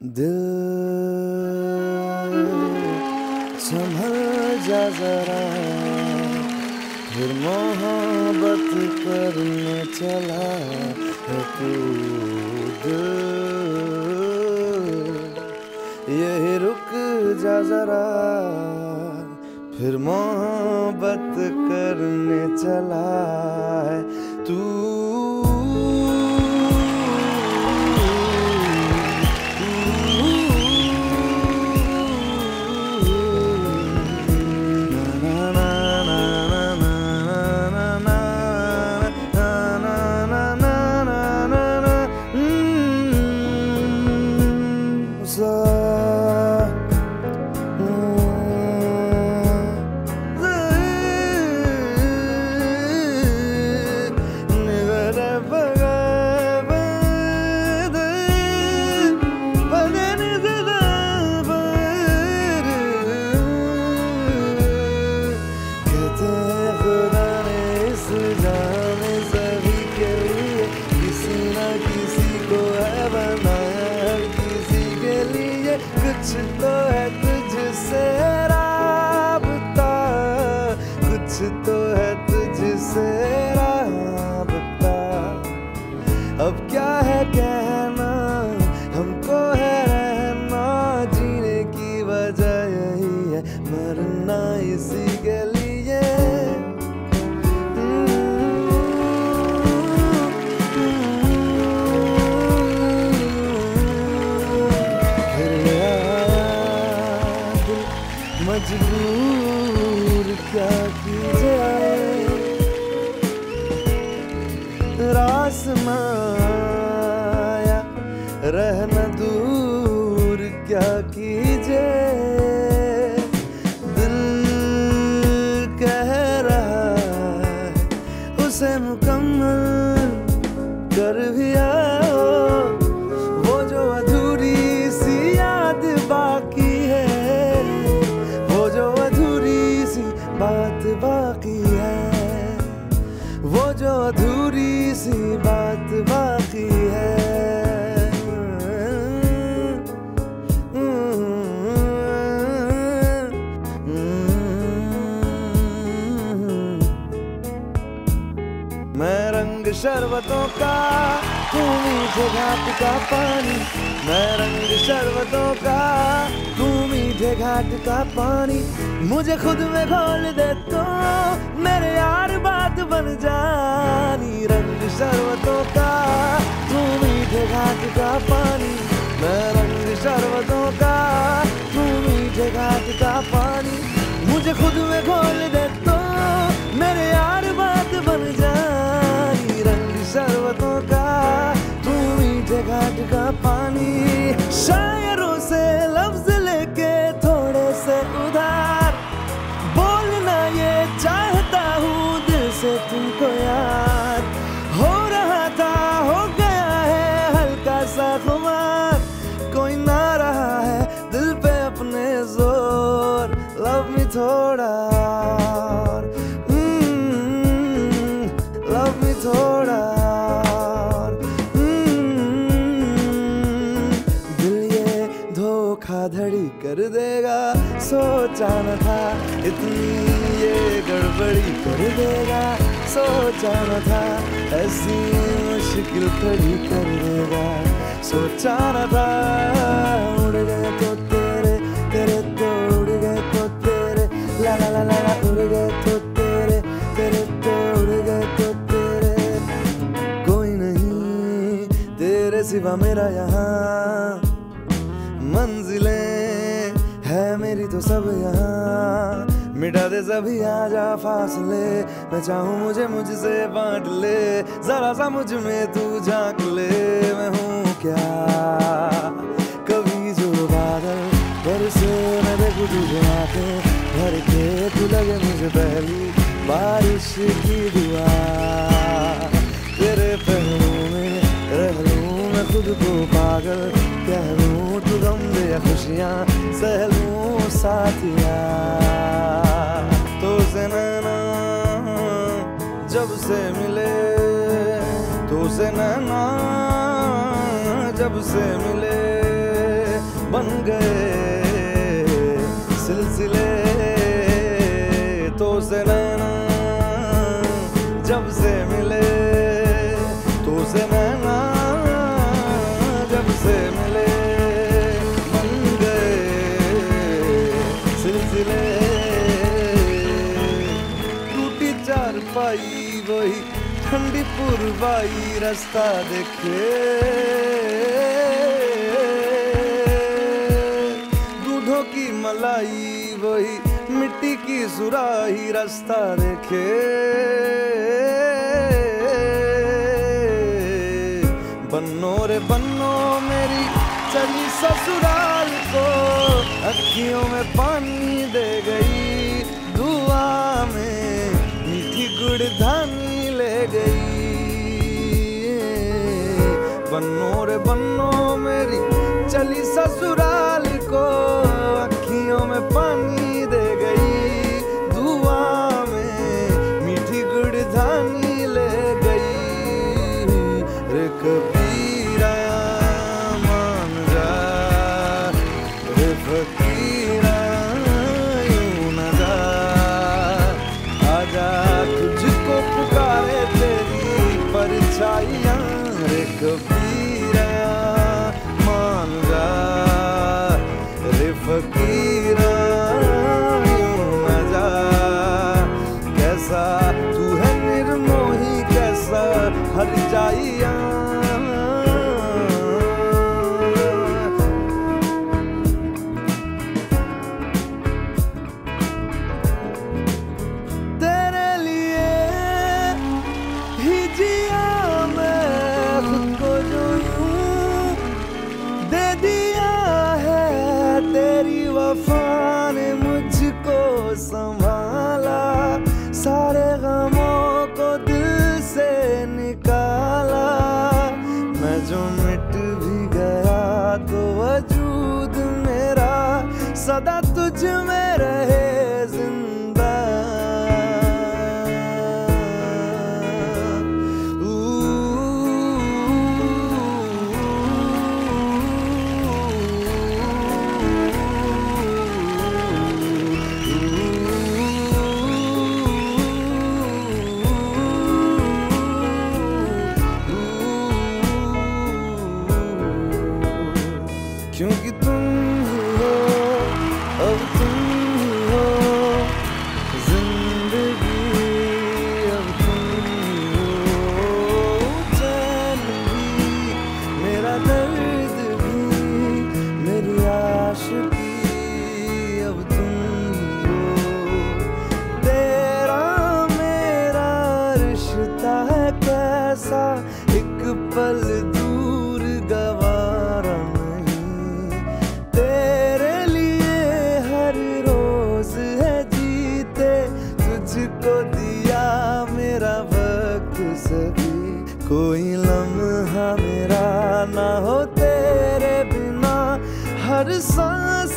दिल संभल जा जरा, फिर मोहब्बत करने चला है तू। दिल यही रुक जा जरा, फिर मोहब्बत करने चला है तू। कुछ तो है तुझसे राबता, कुछ तो है तुझसे राबता। अब क्या है कहना, हमको है रहना, जीने की वजह यही है, मरना इसी के लिए। मजबूर क्या की जाए, रास माया रहना दूर क्या कीजिए। दिल कह रहा है उसे मुकम्मल कर भी आओ, वो जो अधूरी सी याद बाकी है, बात बाकी है, वो जो अधूरी सी बात बाकी है। मैं रंग शरबतों का, तू मीठे घाट का पानी। मैं रंग शरबतों का, तू मीठे घाट का पानी। मुझे खुद में घोल दे तो मेरे यार बात बन जानी। रंग शरबतों का, तू मीठे घाट का पानी। मैं रंग शरबतों का, तू मीठे घाट का पानी। मुझे खुद में घोल दे तो मेरे यार बात बन जानी। रंग शरबतों का, तू मीठे घाट का पानी। शायरों से लफ्ज लेके थोड़े से उधार, बोलना ये चाहता हूँ दिल से तुमको यार। हो रहा था, हो गया है हल्का सा खुमार, कोई ना रहा है दिल पे अपने जोर। लव मी थोड़ा, लव मी थोड़ा। दिल ये धोखाधड़ी कर देगा, सोचा न था इतनी ये गड़बड़ी कर देगा। सोचा न था ऐसी मुश्किल खड़ी कर देगा, सोचा न था। उड़ गए तो तेरे, तेरे तो उड़ गए तो तेरे, ला ला ला ला उड़ गए तो तेरे, तेरे तो उड़ गए तो तेरे। कोई नहीं तेरे सिवा मेरा यहाँ, मंजिलें है मेरी तो सब यहाँ। मिटा दे सभी आजा फासले, मैं चाहूँ मुझे मुझसे बांट ले। जरा सा मुझ में तू झांक ले, मैं हूँ क्या कभी जो बादल बरसे। मैं देखूँ तुझे आंखें भर के, तू लगे मुझे पहली बारिश की दुआ। तेरे पहलू में रह लूँ मैं खुद को पागल, कह लूँ तू गम दे खुशियाँ सह लूँ साथिया। तो से नैना जब से मिले, तो से नैना जब से मिले, बन गए सिलसिले तो से नैना जब से मिले, तो से नैना जब से मिले बन गए सिलसिले। टूटी चारपाई वही ठंडी पुरवाई रास्ता देखे, दूधों की मलाई वही मिट्टी की सुराही रास्ता देखे। बन्नो रे बन्नो मेरी चली ससुराल को, अखियों में पानी दे गई, दुआ में मीठी गुड़धानी ले गई। बन्नो रे बन्नो मेरी चली ससुराल को, अखियों में पानी दे गई, दुआ में मीठी गुड़धानी ले गई। रे कबीरा मान जा, रे फकीरा यूं न जा, आजा तुझको पुकारे तेरी परछाइयाँ। रे कबीरा मान जा, रे फकीरा यूं न जा, कैसा तू है निर्मोही कैसा हर जाइया। तेरे लिए ही जिया मैं खुद को जो यूं दे दिया है, तेरी वफा ने मुझको संभाला, सारे गमों को दिल से निकाला। मैं जो मिट भी गया तो वजूद मेरा सदा तुझ में रहे जिंदा। क्योंकि तुम ही हो, अब तुम ही हो जिंदगी, अब तुम ही हो चैन भी, मेरा दर्द भी, मेरी आशिकी, अब तुम ही हो। तेरा मेरा रिश्ता है कैसा, एक पल दूर गवारा नहीं, तेरे लिए हर रोज है जीते, तुझको दिया मेरा वक्त सभी, कोई लम्हा मेरा ना हो तेरे बिना, हर सांस